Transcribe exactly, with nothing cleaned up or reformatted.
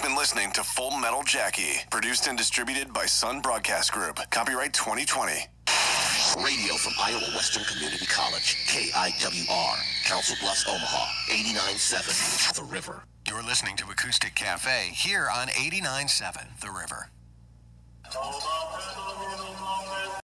been listening to Full Metal Jackie, produced and distributed by Sun Broadcast Group. Copyright twenty twenty. Radio from Iowa Western Community College, K I W R, Council Bluffs, Omaha, eighty-nine point seven, The River. You're listening to Acoustic Cafe here on eighty-nine point seven The River.